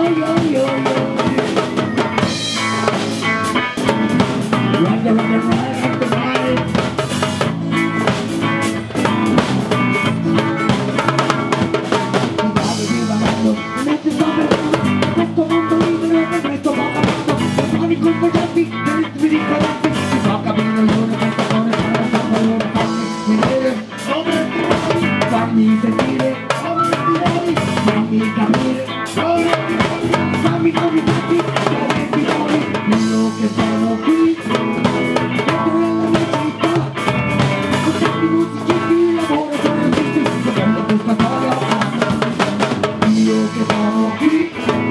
Fammi sentire, fammi capire, fammi capire, dove ti trovi, io che sono qui, dentro nella mia città, con tanti musicisti, lavoratori artisti, secondo questa storia, io che sono qui.